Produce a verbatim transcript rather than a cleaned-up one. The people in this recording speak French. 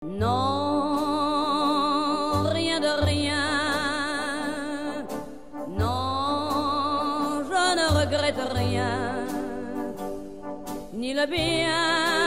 Non, rien de rien. Non, je ne regrette rien, ni le bien